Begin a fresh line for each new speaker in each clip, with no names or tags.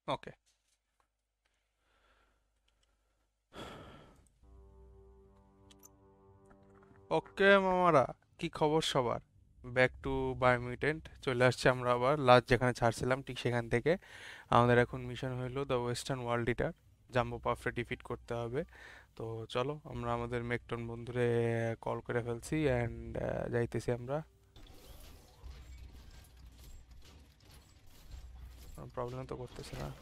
ওকে। ওকে মামারা, কি খবর সবার? ব্যাক টু বায়োমিউটেন্ট চলে আসছে আমরা আবার লাস্ট যেখানে ছাড়ছিলাম ঠিক সেখান থেকে। আমাদের এখন মিশন হইলো the western world eater, jumbo পাফরে ডিফিট করতে হবে। তো চলো আমরা আমাদের মেকটন বন্ধুরে কল করে ফেলছি অ্যান্ড যাইতেছি আমরা। প্রবলেম তো করতেছে না।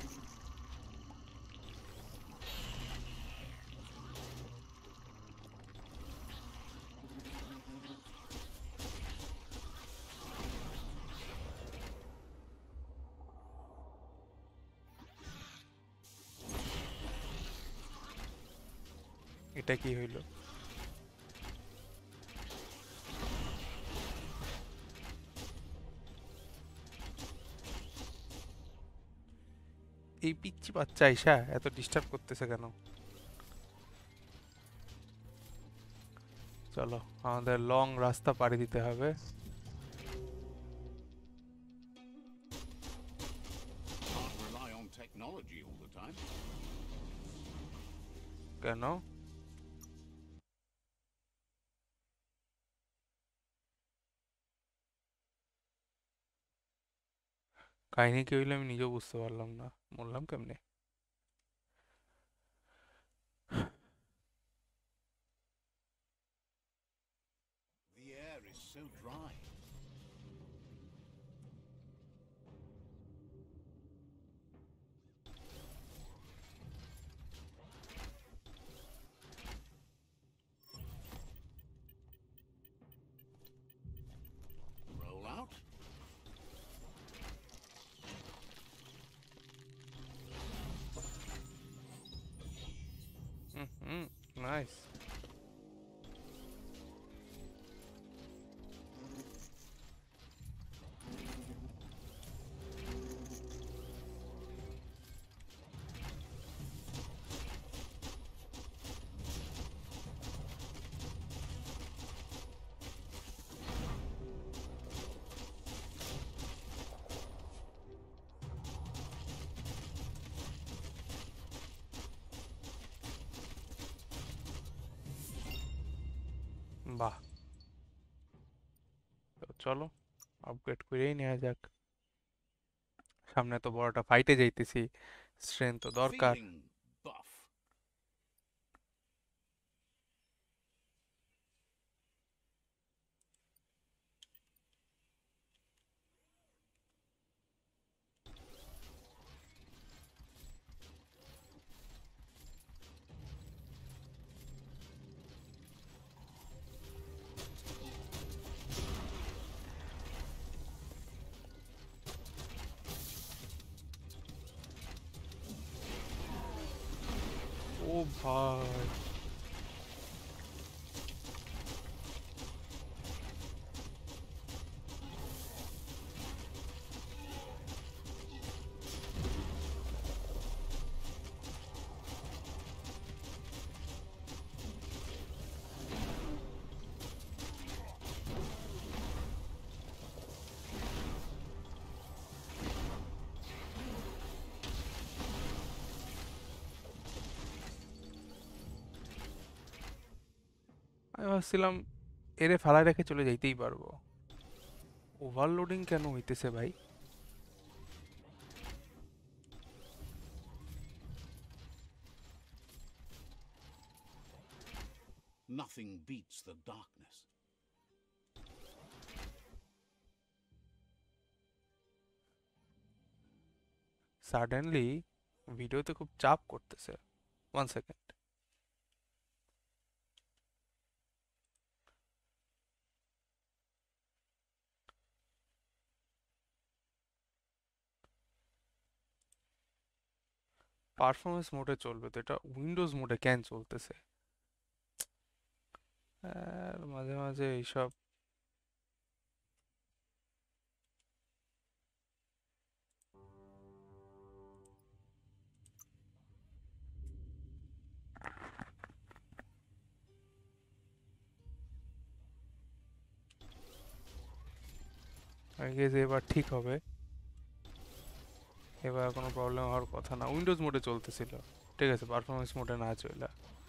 এটা কি হইলো? এই পিচ্চি বাচ্চা আইসা এত ডিস্টার্ব করতেছে কেন? চলো, আমাদের লং রাস্তা পাড়ি দিতে হবে।
Can't rely on technology all the time.
কেন? কাহিনী কি হইলো আমি নিজেও বুঝতে পারলাম না। বললাম কেমনে?
The air is so dry. Roll out.
Hmm, nice. বাহ, তো চলো আপগ্রেড করেই নেওয়া যাক। সামনে তো বড়টা ফাইটে যাইতেছি, স্ট্রেংথ তো দরকার।
Feeling buff.
ও ভাই, আমি ভাবছিলাম এরে ফালায় রেখে চলে যাইতেই পারবো। ওভারলোডিং কেন হইতেছে ভাই?
Nothing beats the darkness.
Suddenly ভিডিওতে খুব চাপ করতেছে। One second. পারফরমেন্স মোডে চলবে তো, এটা উইন্ডোজ মোডে কেন চলতেছে? আর মাঝে মাঝে এইসব। আই গেস এবার ঠিক হবে। এবার কোনো প্রবলেম হওয়ার কথা না। উইন্ডোজ মোডে চলতেছিল, ঠিক আছে, পারফরমেন্স মোডে না চলে।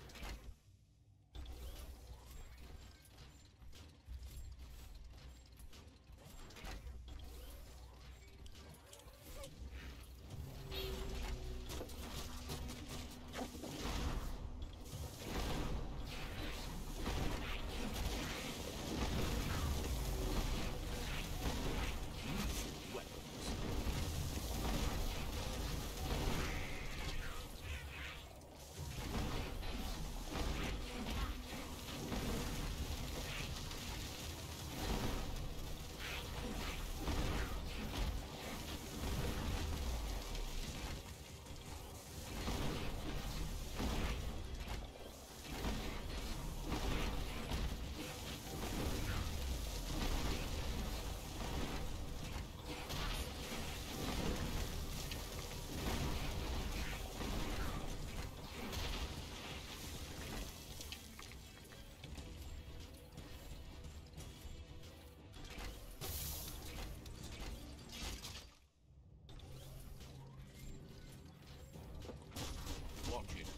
Watch it.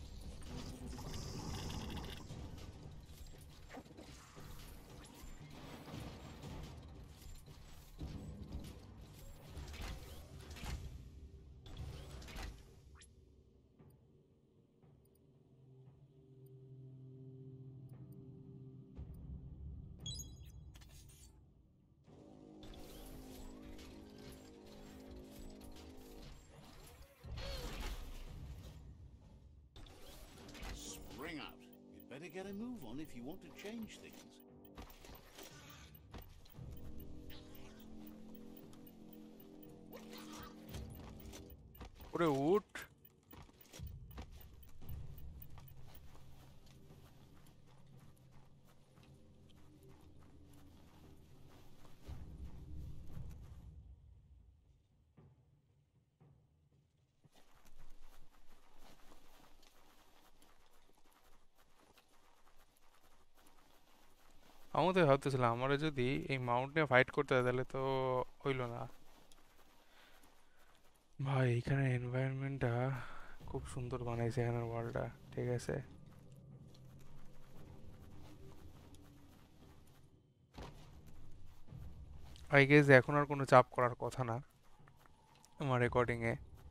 Spring out. You'd better get a move on if you want to change things.
ওরে উঠ। আমি তো ভাবতেছিলাম আমরা যদি এই মাউন্ট নিয়ে ফাইট করতে হয় তাহলে তো হইল না। ভাই এখানে এনভায়রনমেন্টটা খুব সুন্দর বানাইছে, এখানের ওয়ার্ল্ডটা, ঠিক আছে। আই গেস এখন আর কোনো চাপ করার কথা না আমার রেকর্ডিংয়ে।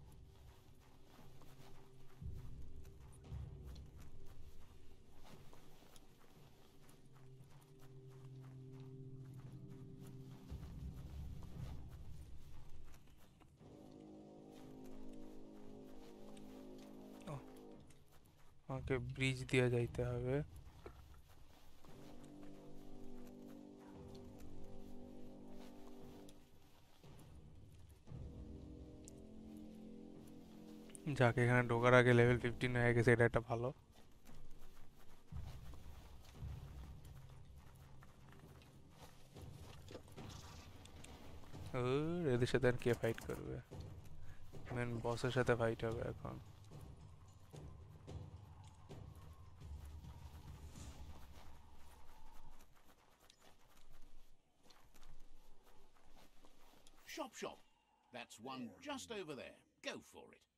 আমাকে ব্রিজ দিয়ে যাইতে হবে। যাক, এখানে ঢোকার আগে লেভেল 15 হয়ে গেছে, এটা একটা ভালো। এদের সাথে আর কে ফাইট করবে? মেন বসের সাথে ফাইট হবে এখন।
Shop, shop. That's one just over there. Go for it.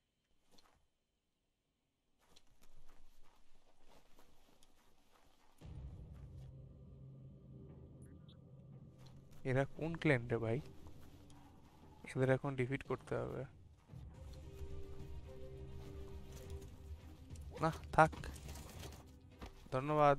এরা কোন ক্ল্যান রে ভাই? এদের এখন ডিফিট করতে হবে। না থাক, ধন্যবাদ।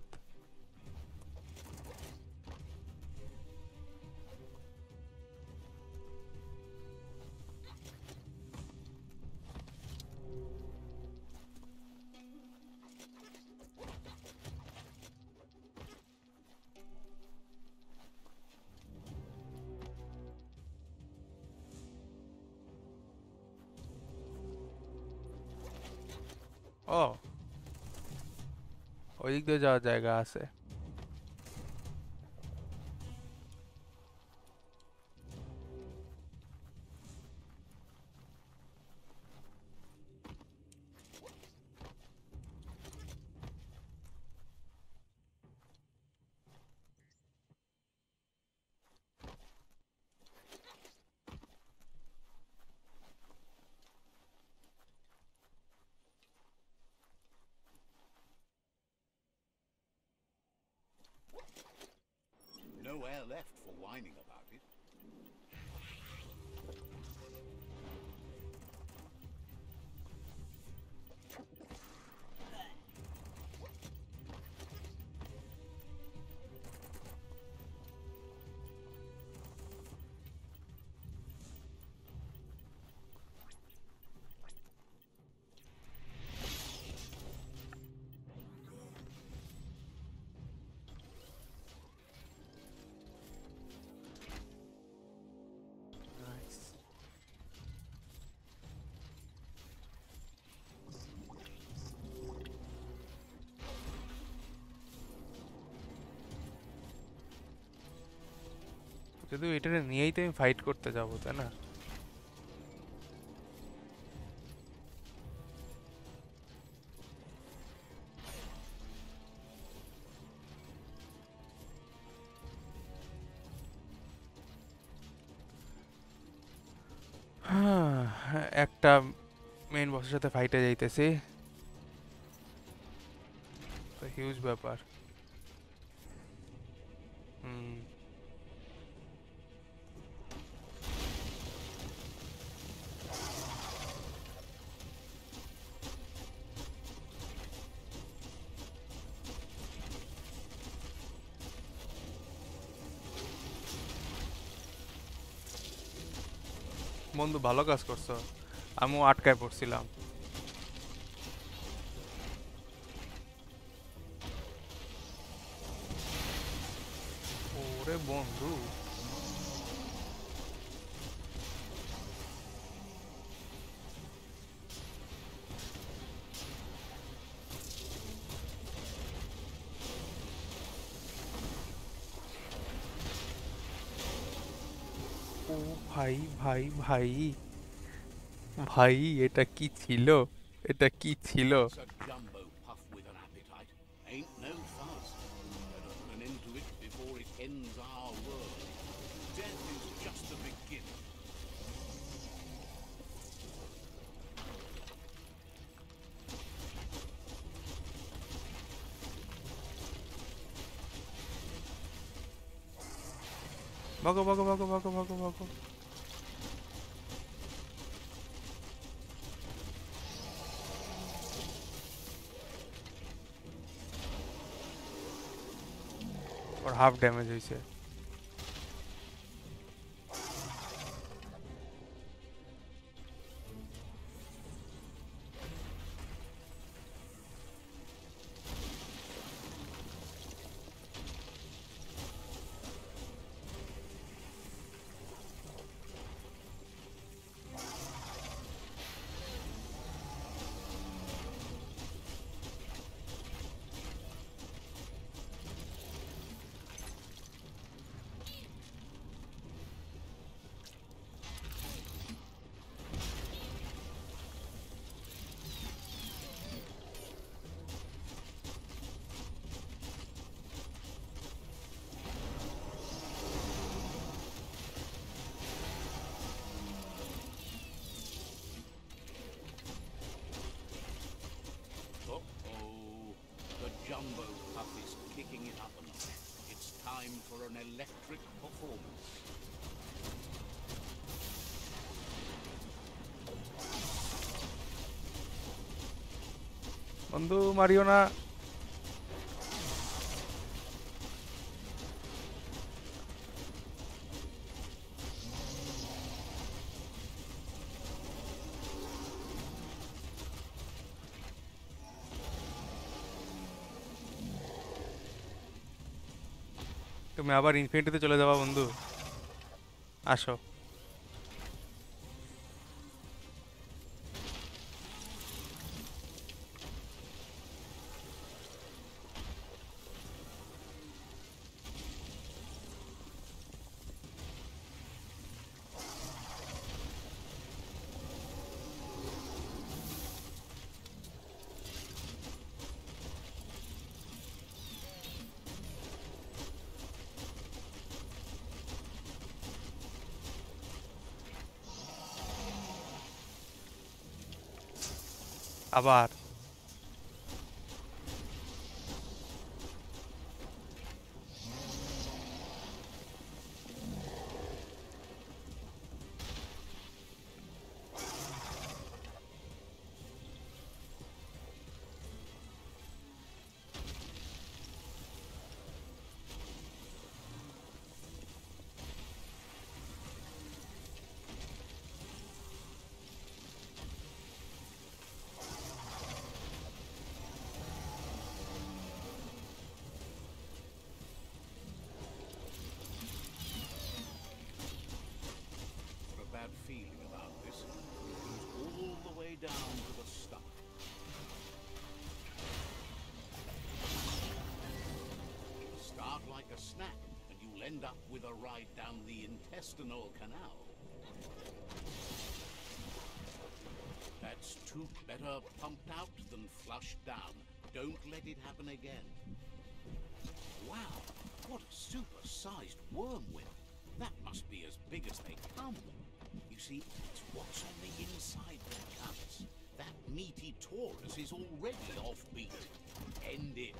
ও, ওই দিক দিয়ে যাওয়ার জায়গা আছে।
whining about it.
যদি এটা নিয়েই তো আমি ফাইট করতে যাবো, তাই না? একটা মেইন বসের সাথে ফাইটে যাইতেছি, তো হিউজ ব্যাপার। হুম। বন্ধু ভালো কাজ করছো, আমিও আটকায় পড়ছিলাম। ওরে বন্ধু, ও ভাই ভাই ভাই ভাই, এটা কি ছিল? এটা কি ছিল?
That's a jumbo puff with an appetite. Ain't no fuzz. Better put an end to it before it ends our world. Death is just the beginning.
ভাগো ভাগো ভাগো ভাগো ভাগো ভাগো। ওর হাফ ড্যামেজ হয়েছে।
Uh-oh. The jumbo puff is kicking it up a notch. It's time for an electric performance.
বন্ধু Mario না। তুমি আবার ইনফিনিটিতে চলে যাবা বন্ধু, আসো। আবার
feeling about this. It goes all the way down to the stomach. Start like a snack, and you'll end up with a ride down the intestinal canal. That's two better pumped out than flushed down. Don't let it happen again. Wow, what a super-sized worm whip. That must be as big as they come. You see, it's what's on the inside that counts. That meaty Taurus is already offbeat. End it.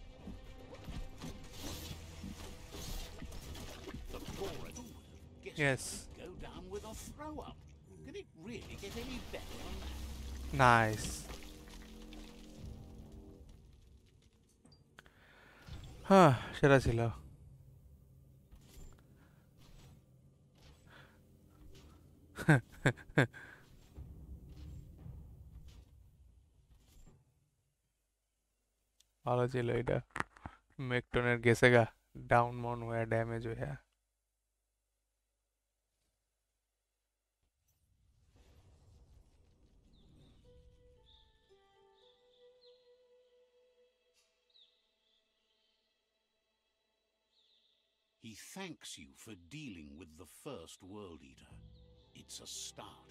The Taurus would have guessed
Yes.
it would go down with a throw-up. Can it really get any better than that?
Nice. হ্যাঁ সেটা ছিল ভালো ছিল এটা মেকটনের গেছে গা down মাউন হয়ে damage হয়ে
He thanks you for dealing with the first World Eater. It's a start.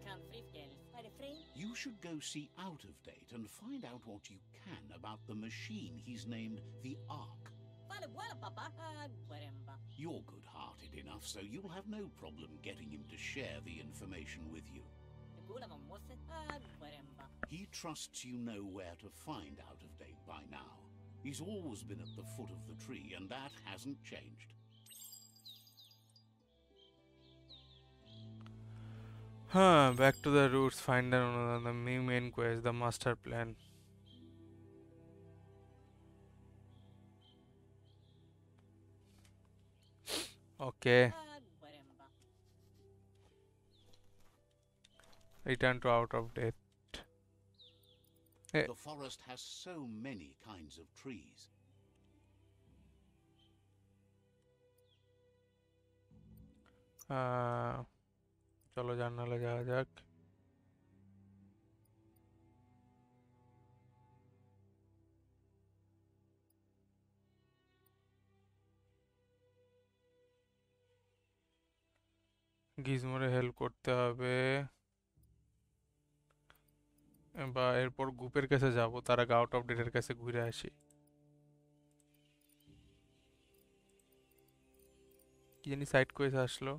You should go see Out of Date and find out what you can about the machine he's named the Ark. You're good-hearted enough, so you'll have no problem getting him to share the information with you. He trusts you know where to find Out of Date by now. He's always been at the foot of the tree, and that hasn't changed.
Back to the roots, find the main quest, the master plan. Okay. Return to Out of Date.
The forest has so many kinds of trees.
চলো জানালে যাওয়া যাক গিজমোরে help করতে হবে বা এরপর গ্রুপের কাছে যাব তার আগে আউট অফ ডেটের কাছে ঘুরে আসি কি জানি সাইড কোয়েস্ট আসলো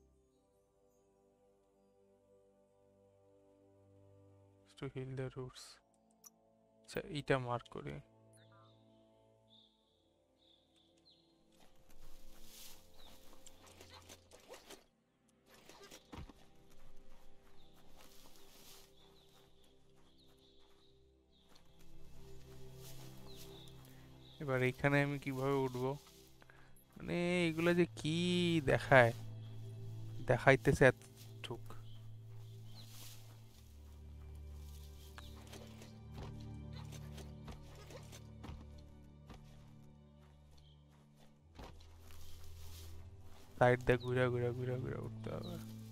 to heal the roots আচ্ছা এইটা মার্ক করি এবার এখানে আমি কিভাবে উঠবো মানে এগুলো যে কি দেখায় দেখাইতেছে এতটুক সাইড দিয়ে ঘুরে ঘুরে ঘুরে ঘুরে উঠতে হবে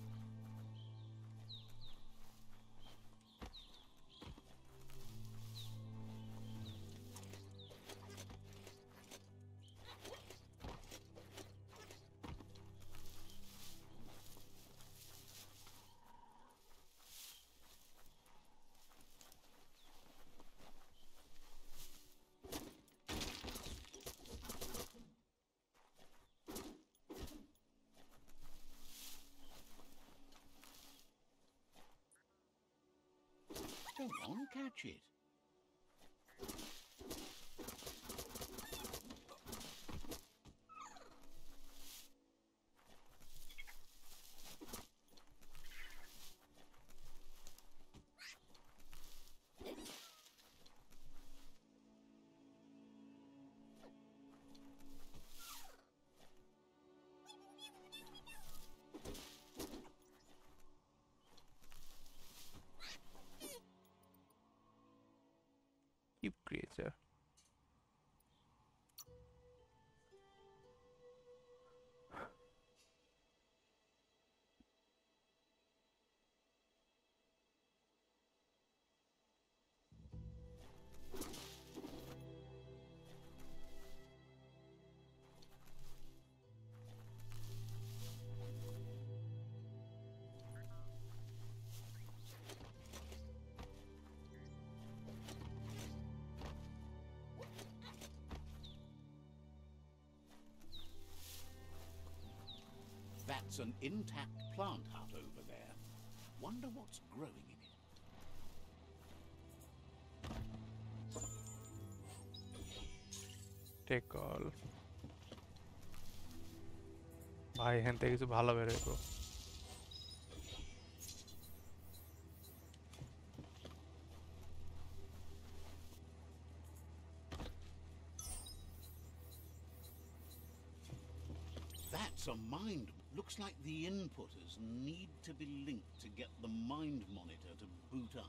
Go on, catch it.
keep creature
That's an intact plant hut over there. Wonder what's growing in it.
Take all. ভাই এখান থেকে কিছু ভালো বেরোবো।
That's a mind. Looks like the inputters need to be linked to get the mind monitor to boot up.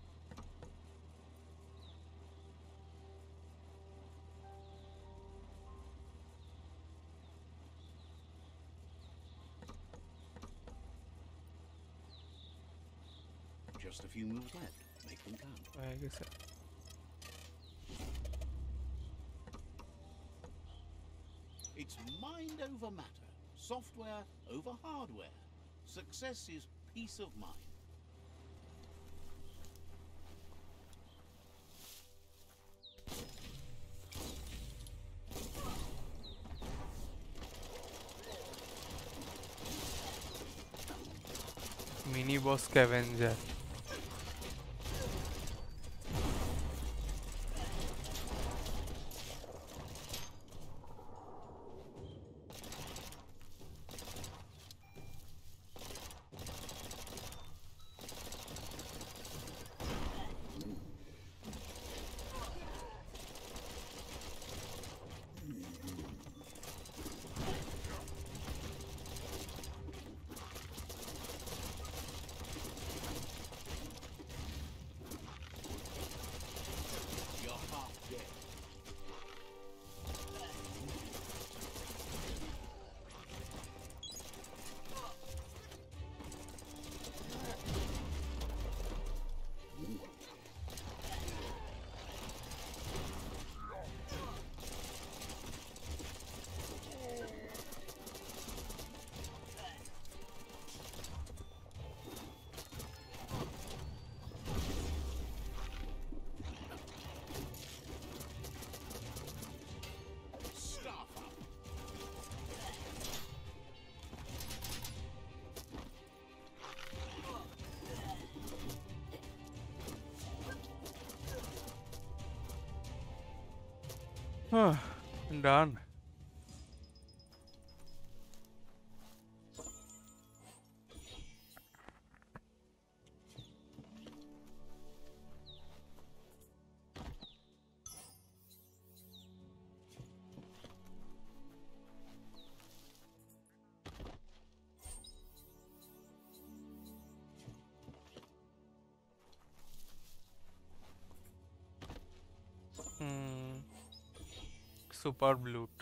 Just a few moves left. Make them count.
I guess.
It's mind over matter. Software over hardware. Success is peace of mind.
Mini boss scavenger. Done. Super loot.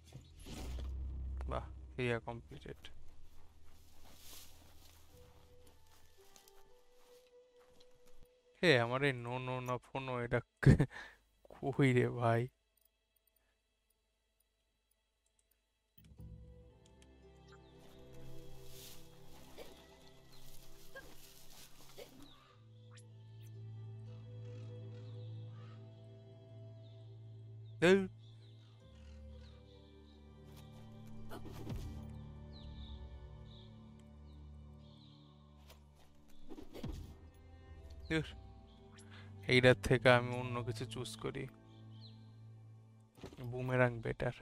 Bah, here completed. Hey, আমার এই no না phone এটা কই রে ভাই? Dude. এইটার থেকে আমি অন্য কিছু চুজ করি। Boomerang better.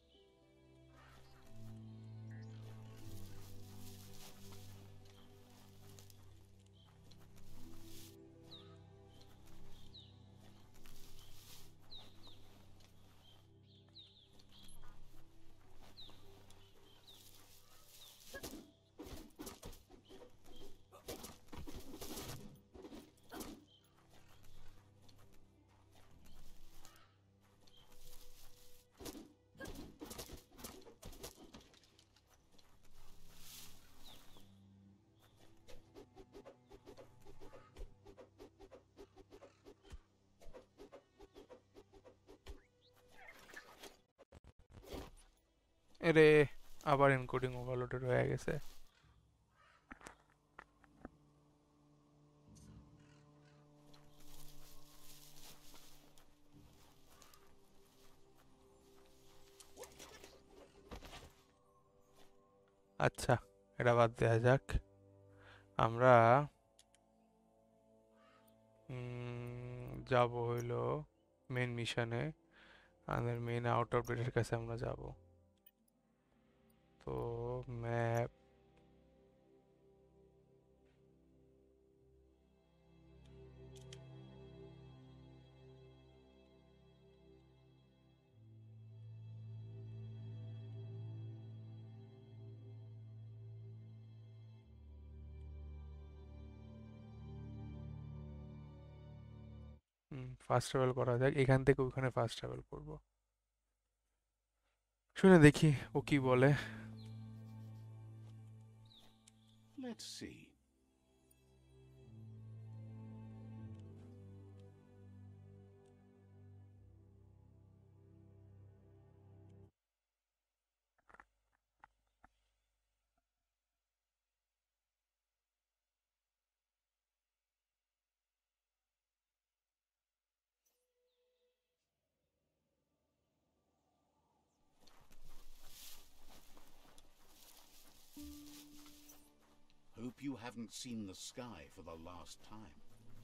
এরে আবার এনকোডিং ওভারলোডেড হয়ে গেছে। আচ্ছা এটা বাদ দেওয়া যাক। আমরা যাব হইলো মেন মিশনে, আমাদের মেন আউট অফ ডেটের কাছে আমরা যাব। তো ম্যাপ, ফাস্ট ট্রাভেল করা যাক, এখান থেকে ওখানে ফাস্ট ট্রাভেল করব। শুনে দেখি ও কি বলে।
Let's see. Hope you haven't seen the sky for the last time.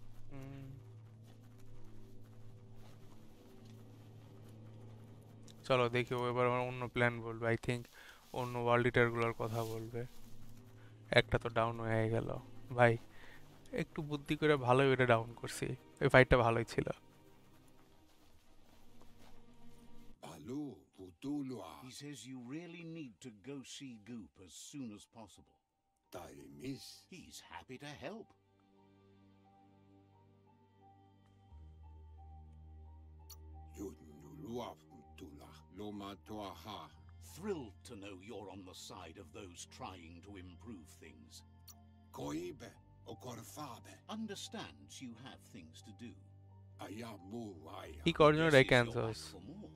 চলো দেখি ও এবার আমার অন্য প্ল্যান বলবে। আই থিঙ্ক অন্য ওয়ার্ল্ড লিডারগুলোর কথা বলবে। একটা তো ডাউন হয়ে গেল ভাই, একটু বুদ্ধি করে ভালোই ওটা ডাউন করছি, এই ফাইটটা ভালোই ছিল।
He says you really need to go see Goop as soon as possible. He's happy to help. Thrilled to know you're on the side of those trying to improve things. Understands you have things to do.
He coordinated
Guesses you're
Kansas.
back for more.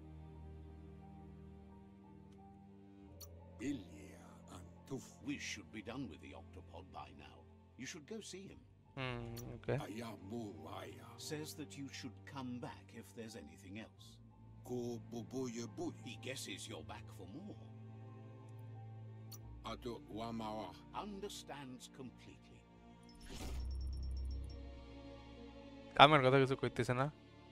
We should be done with the octopod by now. You should go see him.
Okay.
Says that you should come back if there's anything else. He guesses you're back for more. Understands completely.
কামের কথা কিছু কইতেছে না।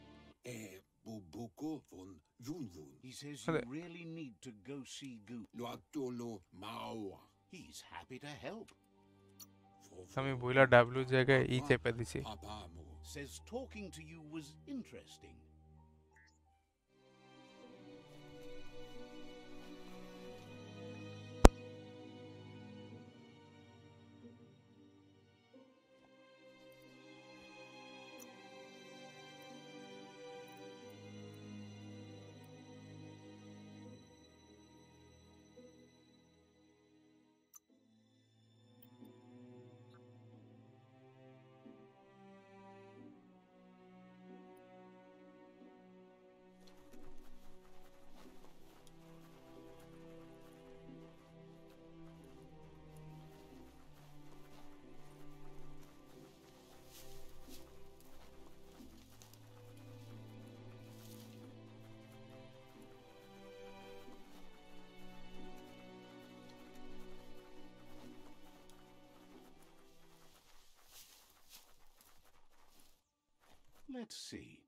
He says you really need to go see Goop. He's happy to help.
আমি বইলা W জায়গায় ই চেপে দিছি।
Says talking to you was interesting. Let's see.